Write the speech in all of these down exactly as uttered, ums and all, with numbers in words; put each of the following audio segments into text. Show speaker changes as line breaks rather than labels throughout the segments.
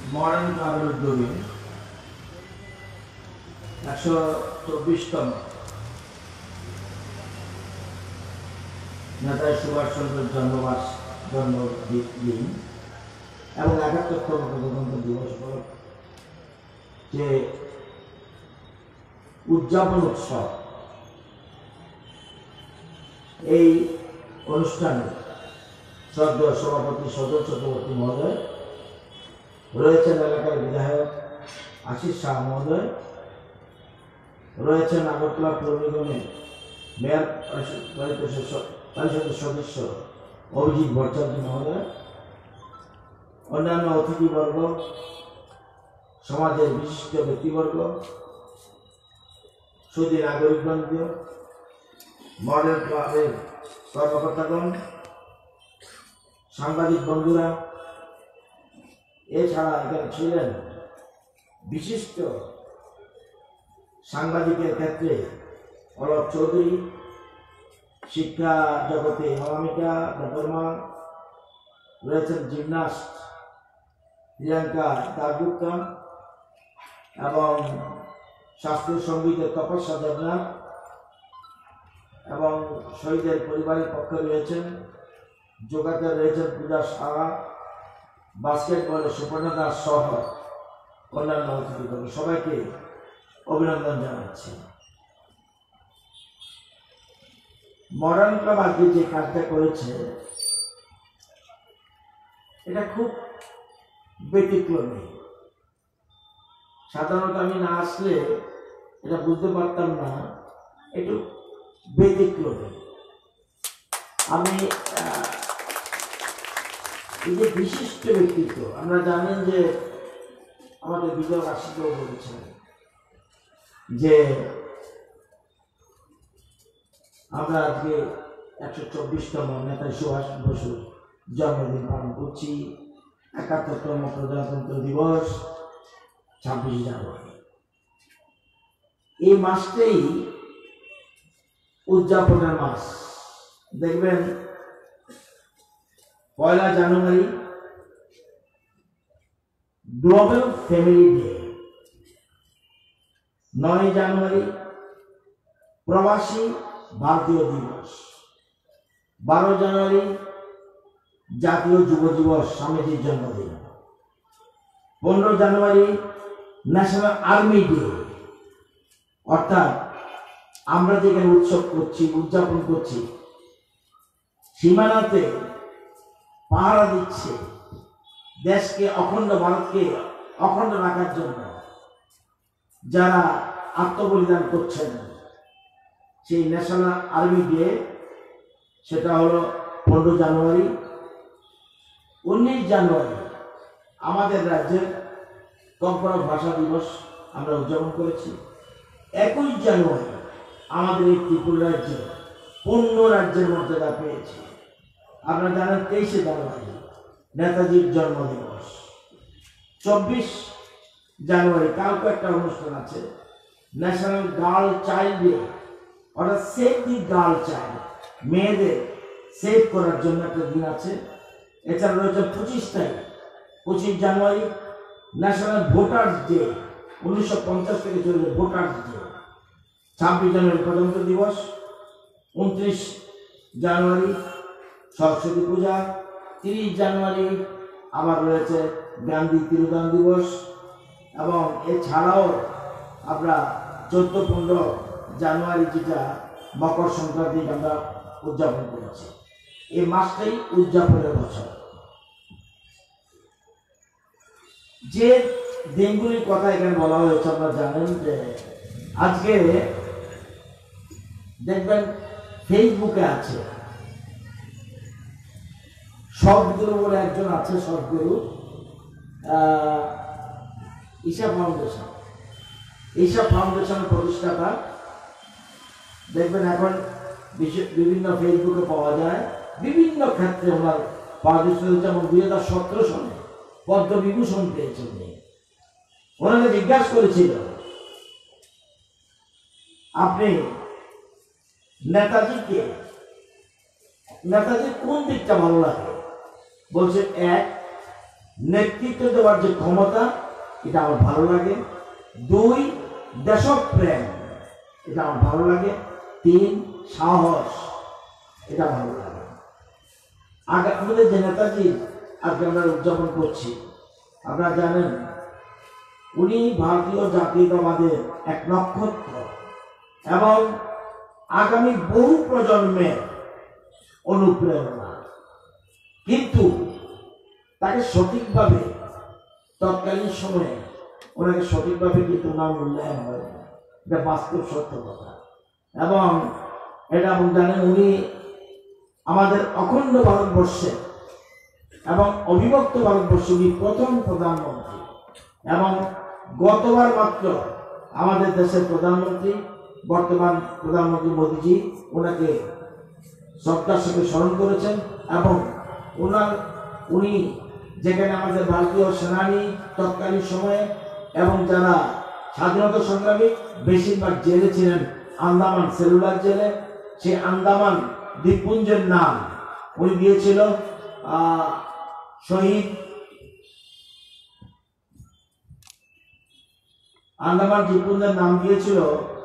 Modern ক্লাবের উদ্যোগে একশো চব্বিশতম নেতাজি সুভাষচন্দ্রের জন্মবাস জন্মদিন এবং একাত্তরতম প্রজাতন্ত্র দিবস উপলক্ষে যে উদযাপন উৎসব, এই অনুষ্ঠানে শ্রদ্ধেয় সভাপতি সজল চক্রবর্তী মহোদয় রয়েছেন, এলাকার বিধায়ক আশিস শাহ মহোদয় রয়েছেন, আগরতলা পৌর নিগমের মেয়র পরিষদের সদস্য অভিজিৎ ভট্টাচার্য মহোদয়, অন্যান্য অতিথিবর্গ, সমাজের বিশিষ্ট ব্যক্তিবর্গ, সুধী নাগরিকবৃন্দ, মডেল ক্লাবের কর্মকর্তাগণ, সাংবাদিক বন্ধুরা, এছাড়া এখানে ছিলেন বিশিষ্ট সাংবাদিকের ক্ষেত্রে অলক চৌধুরী, শিক্ষা জগতে অনামিকা দেববর্মা, রয়েছেন জিমনাস্ট প্রিয়াঙ্কা দাসগুপ্তা এবং শাস্ত্রীয় সঙ্গীতের তপস্যা দেবনাথ, এবং শহীদের পরিবারের পক্ষে রয়েছেন যোগাতে রয়েছেন পূজা সাহা, বাস্কেটবলের সুপর্ণা দাস সহ অন্যান্য অতিথিবর্গ, সবাইকে অভিনন্দন জানাচ্ছি। মডার্ন ক্লাব আজকে যে কাজটা করেছে এটা খুব ব্যতিক্রমী। সাধারণত আমি না আসলে এটা বুঝতে পারতাম না, একটু ব্যতিক্রমী। আমি এই যে বিশিষ্ট ব্যক্তিত্ব, আমরা জানেন যে আমাদের বিজয় রাশিকেও বলেছেন যে আমরা আজকে একশো চব্বিশতম নেতাজি সুভাষ বসুর জন্মদিন পালন করছি, একাত্তরতম প্রজাতন্ত্র দিবস ছাব্বিশে জানুয়ারি। এই মাসটাই উদযাপনের মাস। দেখবেন পয়লা জানুয়ারি গ্লোবাল ফ্যামিলি ডে, নয় জানুয়ারি প্রবাসী ভারতীয় দিবস, বারো জানুয়ারি জাতীয় যুব দিবস স্বামীজির জন্মদিন, পনেরো জানুয়ারি ন্যাশনাল আর্মি ডে। অর্থাৎ আমরা যেখানে উৎসব করছি, উদযাপন করছি, সীমানাতে পাহারা দিচ্ছে দেশকে, অখণ্ড ভারতকে অখণ্ড রাখার জন্য যারা আত্মবলিদান করছেন, সেই ন্যাশনাল আর্মি ডে সেটা হলো পনেরো জানুয়ারি। উনিশ জানুয়ারি আমাদের রাজ্যের কর্পোরেট ভাষা দিবস আমরা উদযাপন করেছি। একুশ জানুয়ারি আমাদের এই ত্রিপুরা রাজ্য পূর্ণ রাজ্যের মর্যাদা পেয়েছে। আপনারা জানেন তেইশে জানুয়ারি নেতাজির জন্মদিবস। চব্বিশ জানুয়ারি কালকে একটা অনুষ্ঠান আছে, ন্যাশনাল গার্ল চাইল্ড ডে, অর্থাৎ সেভ দি গার্ল চাইল্ড, মেয়েদের সেভ করার জন্য একটা দিন আছে। এছাড়া রয়েছে পঁচিশ তারিখ পঁচিশ জানুয়ারি ন্যাশনাল ভোটার্স ডে, উনিশশো পঞ্চাশ থেকে চলছে ভোটার্স ডে। ছাব্বিশ জানুয়ারি প্রজাতন্ত্র দিবস, উনত্রিশ জানুয়ারি সরস্বতী পূজা, তিরিশ জানুয়ারি আবার রয়েছে গান্ধী তিরোধান দিবস, এবং এছাড়াও আমরা চোদ্দ পনেরো জানুয়ারি যেটা মকর সংক্রান্তি আমরা উদযাপন করেছি। এই মাসটাই উদযাপনের বছর। যে দিনগুলির কথা এখানে বলা হয়েছে আপনারা জানেন যে আজকে দেখবেন ফেসবুকে আছে সদ্গুরু বলে একজন আছে, সদ্গুরু ঈশা ফাউন্ডেশন, ঈশা ফাউন্ডেশনের প্রতিষ্ঠাতা। দেখবেন এখন বিভিন্ন ফেসবুকে পাওয়া যায়, বিভিন্ন ক্ষেত্রে ওনার পারদর্শিতা হচ্ছে, এবং দুই হাজার সতেরো সালে পদ্মবিভূষণ পেয়েছেন। ওনাকে জিজ্ঞাসা করেছিল, আপনি নেতাজিকে নেতাজির কোন দিকটা ভালো লাগে? বলছে এক, নেতৃত্ব দেওয়ার যে ক্ষমতা, এটা আমার ভালো লাগে। দুই, দেশপ্রেম, এটা আমার ভালো লাগে। তিন, সাহস, এটা ভালো লাগে। আগে আমাদের যে নেতাজি আজকে আমরা উদযাপন করছি, আপনারা জানেন উনি ভারতীয় জাতীয়তাবাদের এক নক্ষত্র এবং আগামী বহু প্রজন্মের অনুপ্রেরণা। কিন্তু তাকে সঠিকভাবে তৎকালীন সময়ে ওনাকে সঠিকভাবে কিন্তু ওনার মূল্যায়ন হয় না, এটা বাস্তব সত্য কথা। এবং এটা আপনি জানেন উনি আমাদের অখণ্ড ভারতবর্ষে এবং অবিভক্ত ভারতবর্ষে উনি প্রথম প্রধানমন্ত্রী, এবং গতবার মাত্র আমাদের দেশের প্রধানমন্ত্রী বর্তমান প্রধানমন্ত্রী মোদীজি ওনাকে শ্রদ্ধার সাথে স্মরণ করেছেন। এবং ওনার উনি যেখানে আমাদের ভারতীয় সেনানী তৎকালীন সময়ে এবং যারা স্বাধীনতা সংগ্রামী বেশিরভাগ জেলে ছিলেন আন্দামান সেলুলার জেলে, সেই আন্দামান দ্বীপপুঞ্জের নাম উনি দিয়েছিল শহীদ আন্দামান দ্বীপপুঞ্জের নাম দিয়েছিল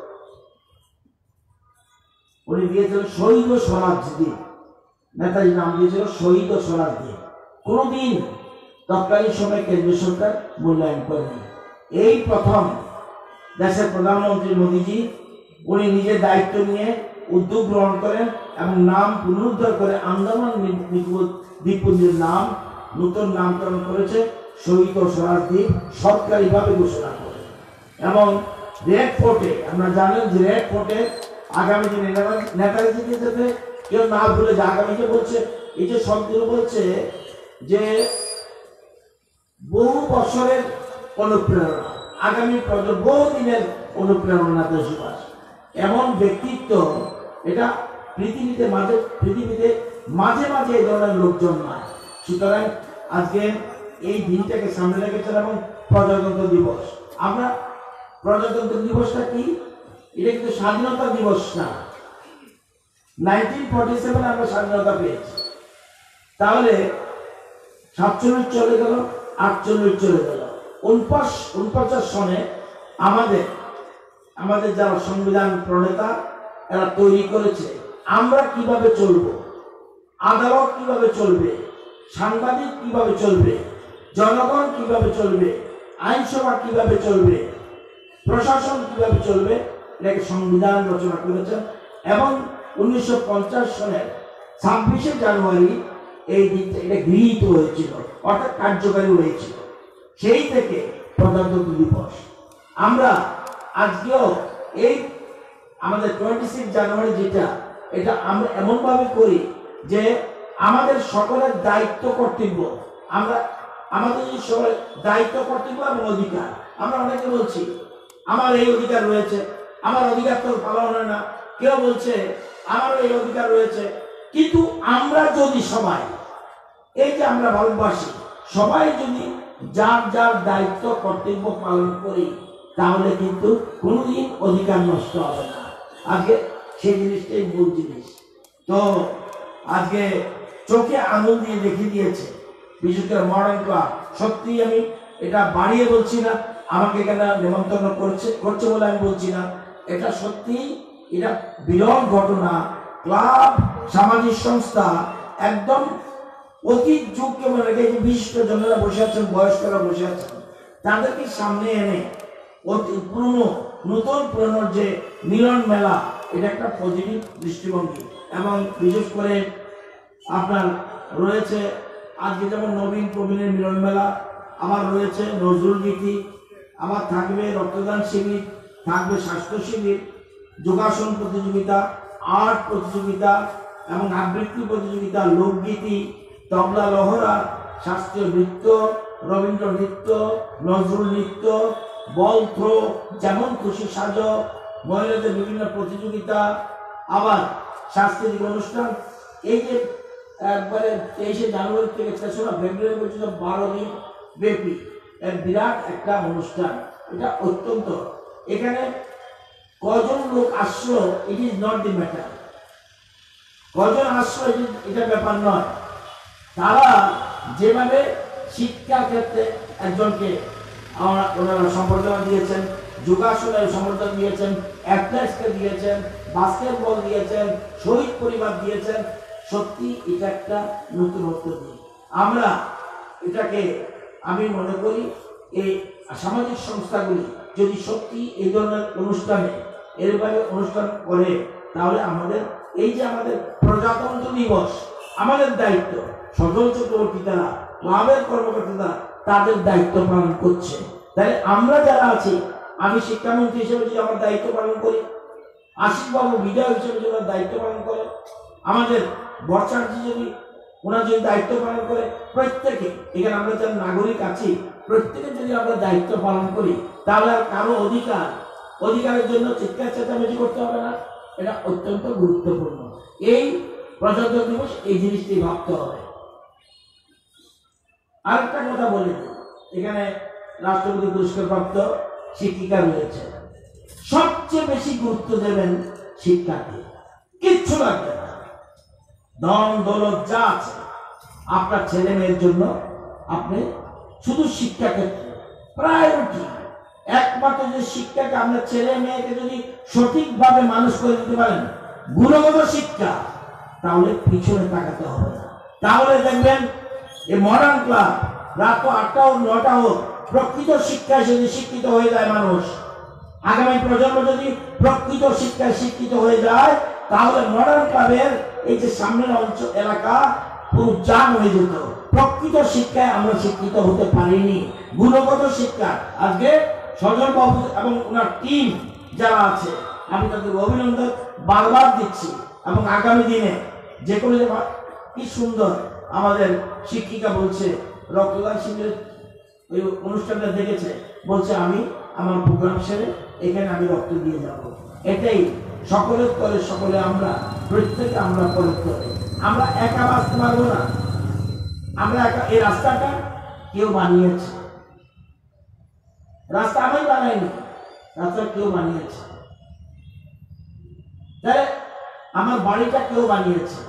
উনি দিয়েছিল শহীদ ও স্বরাজ দ্বীপ। নেতাজি নাম দিয়েছিল শহীদ ও স্বরাজ দ্বীপ। কোনদিন তৎকালীন সময় কেন্দ্রীয় সরকার মূল্যায়ন করেনি। এই প্রথম দেশের প্রধানমন্ত্রী মোদীজি উনি নিজের দায়িত্ব নিয়ে উদ্যোগ গ্রহণ করেন এবং নাম পুনরুদ্ধার করে আন্দামান দ্বীপপুঞ্জের নাম নতুন নামকরণ করেছে শহীদ ও স্বরাজ দ্বীপ, সরকারিভাবে ঘোষণা করে। এবং রেড ফোর্টে আমরা জানেন যে রেড ফোর্টে আগামী দিনে নেতাজি যাতে কেউ না ভুলে যে আগামী যে বলছে এই যে শব্দগুলো বলছে যে বহু বছরের অনুপ্রেরণা, আগামী প্রজন্ম বহু দিনের অনুপ্রেরণা দেশবাস, এমন ব্যক্তিত্ব এটা পৃথিবীতে মাঝে পৃথিবীতে মাঝে মাঝে এই ধরনের লোকজন নয়। সুতরাং আজকে এই দিনটাকে সামনে রেখেছেন। এবং প্রজাতন্ত্র দিবস, আমরা প্রজাতন্ত্র দিবসটা কি? এটা কিন্তু স্বাধীনতা দিবস না। নাইনটিন ফর্টি সেভেন আমরা স্বাধীনতা পেয়েছি, তাহলে সাতচল্লিশ চলে গেল, আটচল্লিশ চলে গেল, উনপঞ্চাশ উনপঞ্চাশ সনে আমাদের আমাদের যারা সংবিধান প্রণেতা এরা তৈরি করেছে আমরা কিভাবে চলব, আদালত কিভাবে চলবে, সাংবাদিক কিভাবে চলবে, জনগণ কিভাবে চলবে, আইনসভা কিভাবে চলবে, প্রশাসন কিভাবে চলবে, এটাকে সংবিধান রচনা করেছেন। এবং উনিশশো পঞ্চাশ সনের ছাব্বিশে জানুয়ারি এই দিনটা এটা গৃহীত হয়েছিল, অর্থাৎ কার্যকারী হয়েছিল। সেই থেকে প্রজাতন্ত্র দিবস আমরা আজকেও এই আমাদের টোয়েন্টি সিক্স জানুয়ারি যেটা, এটা আমরা এমনভাবে করি যে আমাদের সকলের দায়িত্ব কর্তব্য, আমরা আমাদের যে সকলের দায়িত্ব কর্তব্য এবং অধিকার, আমরা অনেকে বলছি আমার এই অধিকার রয়েছে, আমার অধিকার তো পালন হয় না, কেউ বলছে আমার এই অধিকার রয়েছে। কিন্তু আমরা যদি সবাই এই যে আমরা ভারতবাসী সবাই যদি যার যার দায়িত্ব কর্তব্য পালন করি তাহলে কিন্তু কোনোদিন অধিকার নষ্ট হবে না। আজকে সেই জিনিসটাই মূল জিনিস। তো আজকে চোখে আঙুল দিয়ে দেখিয়ে দিয়েছে, বিশেষ করে মডার্ন ক্লাব। সত্যি আমি এটা বাড়িয়ে বলছি না, আমাকে এখানে নিমন্ত্রণ করছে করছে বলে আমি বলছি না, এটা সত্যি এটা বিরল ঘটনা। ক্লাব সামাজিক সংস্থা একদম অতীত যুগকে মনে রেখে যে বিশিষ্ট জনেরা বসে আছেন, বয়স্করা বসে আছেন, তাদেরকে সামনে এনে অতি পুরনো নতুন পুরনোর যে মিলন মেলা, এটা একটা পজিটিভ দৃষ্টিভঙ্গি। এবং বিশেষ করে আপনার রয়েছে আজকে যেমন নবীন প্রবীণের মিলন মেলা, আমার রয়েছে নজরুল গীতি, আমার থাকবে রক্তদান শিবির, থাকবে স্বাস্থ্য শিবির, যোগাসন প্রতিযোগিতা, আর্ট প্রতিযোগিতা এবং আবৃত্তি প্রতিযোগিতা, লোকগীতি, তবলা লহরা, শাস্ত্রীয় নৃত্য, রবীন্দ্র নৃত্য, নজরুল নৃত্য, বল থ্রো, যেমন খুশি সাজো, মহিলাদের বিভিন্ন প্রতিযোগিতা, আবার সাংস্কৃতিক অনুষ্ঠান। এই যে একবারে তেইশে জানুয়ারি থেকে তেসরা ফেব্রুয়ারি পর্যন্ত বারো দিন ব্যাপী এক বিরাট একটা অনুষ্ঠান। এটা অত্যন্ত, এখানে কজন লোক আসলো it is not the matter, কজন আসলো এটা ব্যাপার নয়, তারা যেভাবে শিক্ষার ক্ষেত্রে একজনকে ওনারা সম্বর্ধনা দিয়েছেন, যোগাসনের সম্বর্ধনা দিয়েছেন, অ্যাথলেটসকে দিয়েছেন, বাস্কেটবল দিয়েছেন, শহীদ পরিবার দিয়েছেন। সত্যি এটা একটা নতুনত্ব দিন। আমরা এটাকে আমি মনে করি এই সামাজিক সংস্থাগুলি যদি সত্যি এই ধরনের অনুষ্ঠানে এরভাবে অনুষ্ঠান করে, তাহলে আমাদের এই যে আমাদের প্রজাতন্ত্র দিবস, আমাদের দায়িত্ব, সজল চক্রবর্তী তারা, ক্লাবের কর্মকর্তা তাদের দায়িত্ব পালন করছে। তাই আমরা যারা আছি, আমি শিক্ষামন্ত্রী হিসেবে যদি আমার দায়িত্ব পালন করি, আশিসবাবু বিধায়ক হিসেবে যদি আমার দায়িত্ব পালন করে, আমাদের বর্ষাজি যদি ওনার যদি দায়িত্ব পালন করে, প্রত্যেকে এখানে আমরা যারা নাগরিক আছি প্রত্যেকে যদি আমরা দায়িত্ব পালন করি, তাহলে আর কারো অধিকার অধিকারের জন্য চিৎকার চেঁচামেচি করতে হবে না। এটা অত্যন্ত গুরুত্বপূর্ণ। এই প্রজাতন্ত্র দিবস এই জিনিসটি ভাবতে হবে। আরেকটা কথা বলি, এখানে রাষ্ট্রপতি পুরস্কার প্রাপ্ত শিক্ষিকা রয়েছে, সবচেয়ে বেশি গুরুত্ব দেবেন শিক্ষাকে। কিচ্ছু লাগবে না, ধন দৌলত যা আছে আপনার ছেলে মেয়ের জন্য আপনি শুধু শিক্ষা ক্ষেত্রে প্রায়োরিটি, একমাত্র যে শিক্ষাকে আপনার ছেলে মেয়েকে যদি সঠিকভাবে মানুষ করে দিতে পারেন, গুণগত শিক্ষা, তাহলে পিছনে তাকাতে হবে না। তাহলে দেখবেন এই মডার্ন ক্লাব রাত আটটা হোক নটা হোক, প্রকৃত শিক্ষায় যদি শিক্ষিত হয়ে যায় মানুষ, আগামী প্রজন্ম যদি প্রকৃত শিক্ষায় শিক্ষিত হয়ে যায়, তাহলে মডার্ন ক্লাবের এই যে সামনের অঞ্চল এলাকা পুরো জাম হয়ে যেত। প্রকৃত শিক্ষায় আমরা শিক্ষিত হতে পারিনি, গুণগত শিক্ষা। আজকে সজল বাবু এবং ওনার টিম যারা আছে, আমি তাদের অভিনন্দন বারবার দিচ্ছি। এবং আগামী দিনে যে কোনো, কি সুন্দর আমাদের শিক্ষিকা বলছে, রক্তদান শিবিরের ওই অনুষ্ঠানটা দেখেছে, বলছে আমি আমার প্রোগ্রাম সেরে এখানে আমি রক্ত দিয়ে যাব। এটাই সকলের করে সকলে আমরা, প্রত্যেকে আমরা করতে হবে। আমরা একা বাঁচতে পারবো না, আমরা একা। এই রাস্তাটা কেউ বানিয়েছে, রাস্তা আমি বানাইনি, রাস্তা কেউ বানিয়েছে। তাহলে আমার বাড়িটা কেউ বানিয়েছে,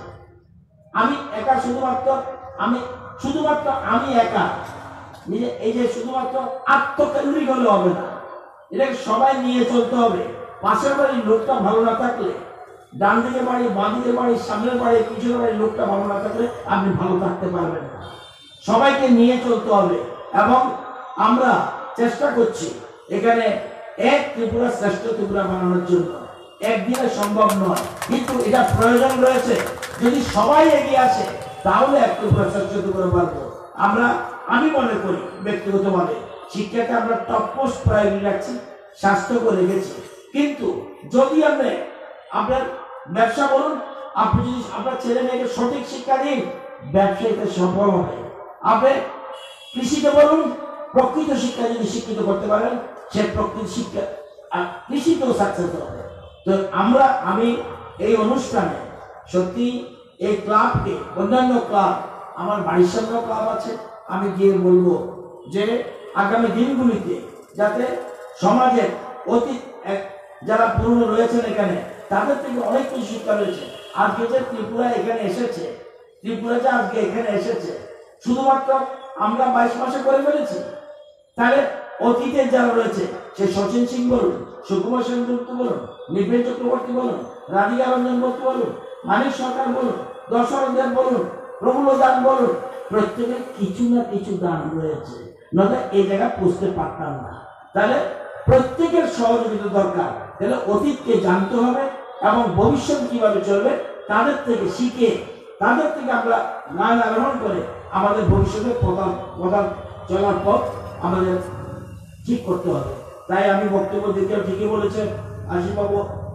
আমি একা শুধুমাত্র আমি শুধুমাত্র আমি একা নিজে। এই যে শুধুমাত্র আত্মকেন্দ্রিক হলে হবে না, এটাকে সবাই নিয়ে চলতে হবে। পাশের বাড়ির লোকটা ভালো না থাকলে, ডান দিকে বাড়ি, বাঁ দিকে বাড়ি, সামনের বাড়ি, পিছনের বাড়ির লোকটা ভালো না থাকলে আপনি ভালো থাকতে পারবেন না। সবাইকে নিয়ে চলতে হবে। এবং আমরা চেষ্টা করছি এখানে এক ত্রিপুরা শ্রেষ্ঠ ত্রিপুরা বানানোর জন্য। একদিনে সম্ভব নয়, কিন্তু এটা প্রয়োজন রয়েছে। যদি সবাই এগিয়ে আসে, তাহলে এক ত্রিপুরা শ্রেষ্ঠ ত্রিপুরা বানাবো আমরা। আমি মনে করি ব্যক্তিগতভাবে শিক্ষাকে আমরা টপ মোস্ট প্রায়োরিটি রাখছি, স্বাস্থ্যকে রেখেছি। কিন্তু যদি আপনি আপনার ব্যবসা বলুন, আপনি যদি আপনার ছেলে মেয়েকে সঠিক শিক্ষা দিন, ব্যবসায়ীতে সফল হবে। আপনি কৃষিকে বলুন, প্রকৃত শিক্ষা যদি শিক্ষিত করতে পারেন, সে প্রকৃত শিক্ষা কৃষিতেও সাকসেস হবে। তো আমরা আমি এই অনুষ্ঠানে সত্যি এই ক্লাবকে, অন্যান্য ক্লাব, আমার বাড়ির সামনেও ক্লাব আছে, আমি গিয়ে বলবো যে আগামী দিনগুলিতে যাতে সমাজের অতীত যারা পুরনো রয়েছেন এখানে, তাদের থেকে অনেক কিছু শিক্ষা রয়েছে। আজকে যে ত্রিপুরা এখানে এসেছে, ত্রিপুরা যে আজকে এখানে এসেছে, শুধুমাত্র আমরা বাইশ মাসে করে ফেলেছি। তাহলে অতীতের যারা রয়েছে, সে শচীন সিং বলুন, সুকুমার সেনগুপ্ত বলুন, নিপেন চক্রবর্তী বলুন, রাধিকা রঞ্জন বর্তী বলুন, মানিক সরকার বলুন, দশরথ দেব বলুন, প্রফুল্ল দান বলুন, প্রত্যেকের কিছু না কিছু দান রয়েছে, নয়তো এই জায়গা পুষতে পারতাম না। তাহলে প্রত্যেকের সহযোগিতা দরকার। তাহলে অতীতকে জানতে হবে এবং ভবিষ্যৎ কিভাবে চলবে তাদের থেকে শিখে, তাদের থেকে আমরা জ্ঞান আহরণ করে আমাদের ভবিষ্যতের প্রধান প্রধান চলার পথ আমাদের ঠিক করতে হবে। তাই আমি বক্তব্য দিতে ঠিকই বলেছেন আশিসবাবু,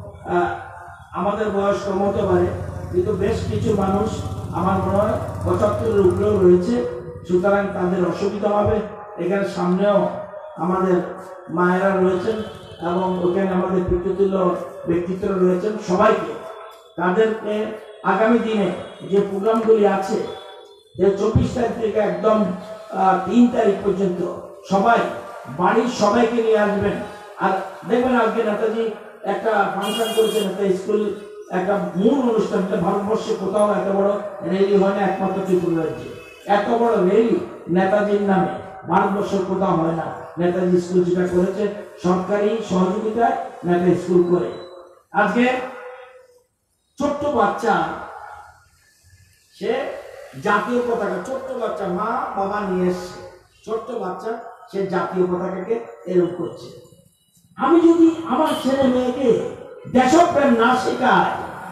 আমাদের বয়স কম হতে পারে, কিন্তু বেশ কিছু মানুষ আমার মনে হয় পঁচাত্তরের উপরেও রয়েছে, সুতরাং তাদের অসুবিধা হবে। এখানে সামনেও আমাদের মায়েরা রয়েছেন এবং ওখানে আমাদের পিতৃতুল্য ব্যক্তিত্বরা রয়েছেন। সবাইকে, তাদেরকে আগামী দিনে যে প্রোগ্রামগুলি আছে, যে চব্বিশ তারিখ থেকে একদম তিন তারিখ পর্যন্ত সবাই বাড়ির সবাইকে নিয়ে আসবেন। আর দেখবেন আজকে নেতাজি একটা ফাংশন করেছেন, একটা স্কুল, একটা মূল অনুষ্ঠানটা ভারতবর্ষে কোথাও এত বড় র্যালি হয় না, একমাত্র ত্রিপুরা রাজ্যে। এত বড় র্যালি নেতাজির নামে ভারতবর্ষের কোথাও হয় না। নেতাজি স্কুল যেটা করেছে সরকারি সহযোগিতায় নেতাজি স্কুল করে, আজকে ছোট্ট বাচ্চা সে জাতীয় পতাকা, ছোট্ট বাচ্চা মা বাবা নিয়ে এসছে, ছোট্ট বাচ্চা সে জাতীয় পতাকাকে এরকম করছে। আমি যদি আমার ছেলে মেয়েকে দেশপ্রেম না শেখায়,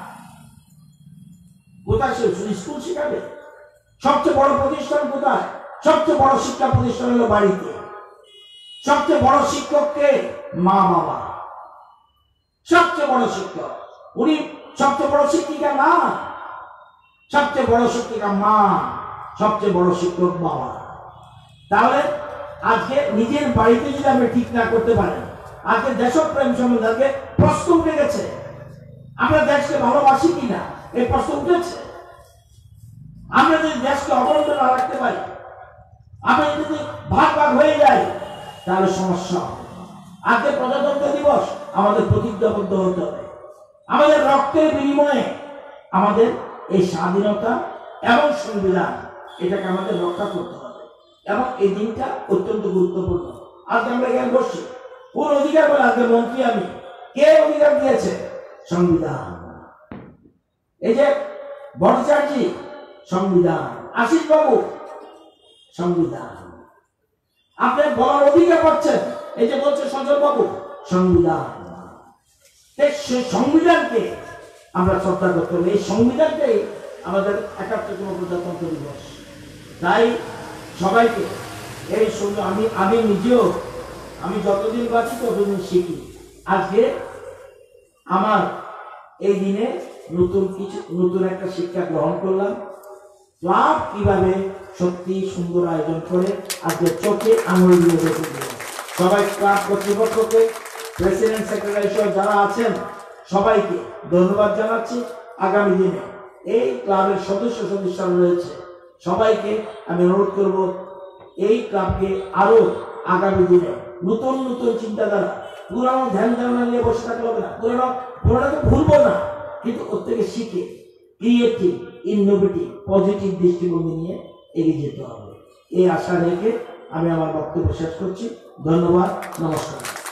কোথায় সে স্কুল শেখাবে? সবচেয়ে বড় প্রতিষ্ঠান কোথায়? সবচেয়ে বড় শিক্ষা প্রতিষ্ঠান হলো বাড়িতে। সবচেয়ে বড় শিক্ষককে মা বাবা, সবচেয়ে বড় শিক্ষক উনি, সবচেয়ে বড় শিক্ষিকা না, সবচেয়ে বড় শিক্ষিকা মা, সবচেয়ে বড় শিক্ষক বাবা। তাহলে আজকে নিজের বাড়িতে যদি আমরা ঠিক না করতে পারি, আজকে দেশপ্রেম সম্বন্ধে আজকে প্রশ্ন উঠে গেছে, আমরা দেশকে ভালোবাসি কিনা এই প্রশ্ন উঠেছে। আমরা যদি দেশকে অবরুদ্ধ না রাখতে পারি, আমরা যদি ভাগ ভাগ হয়ে যাই, তাহলে সমস্যা হবে। আজকে প্রজাতন্ত্র দিবস আমাদের প্রতিজ্ঞাবদ্ধ হতে হবে, আমাদের রক্তের বিনিময়ে আমাদের এই স্বাধীনতা এবং সংবিধান এটাকে আমাদের রক্ষা করতে হবে, এবং এই দিনটা অত্যন্ত গুরুত্বপূর্ণ। আজকে আমরা এখানে বসছি, কোন অধিকার বলে আজকে মন্ত্রী আমি, কে অধিকার দিয়েছে? সংবিধান। এই যে ভট্টাচার্য সংবিধান, আশিস বাবু সংবিধান। আপনি বলার অধিকার পাচ্ছেন, এই যে বলছে সজল বাবু সংবিধান। সংবিধানকে আমরা শ্রদ্ধা করতে হবে, এই সংবিধানকে আমাদের একাত্তরতম প্রজাতন্ত্র দিবস। তাই সবাইকে এই সুন্দর, আমি আমি নিজেও আমি যতদিন বাঁচি ততদিন শিখি। আজকে আমার এই দিনে নতুন কিছু নতুন একটা শিক্ষা গ্রহণ করলাম, ক্লাব কিভাবে সত্যি সুন্দর আয়োজন করে আজকে চোখে আঙুল দিয়ে দেখে দিল। সবাই ক্লাব কর্তৃপক্ষকে, প্রেসিডেন্ট সেক্রেটারি সহ যারা আছেন সবাইকে ধন্যবাদ জানাচ্ছি। আগামী দিনে এই ক্লাবের সদস্য সদস্যরা রয়েছে, সবাইকে আমি অনুরোধ করব এই ক্লাবকে আরো আগামী দিনে নতুন নতুন চিন্তাধারা, পুরানো ধ্যান ধারণা নিয়ে বসে থাকতে হবে না, পুরানো পুরানোকে ভুলবো না, কিন্তু ওর থেকে শিখে ক্রিয়েটিভ, ইনোভেটিভ, পজিটিভ দৃষ্টিভঙ্গি নিয়ে এগিয়ে যেতে হবে। এই আশা রেখে আমি আমার বক্তব্য শেষ করছি। ধন্যবাদ, নমস্কার।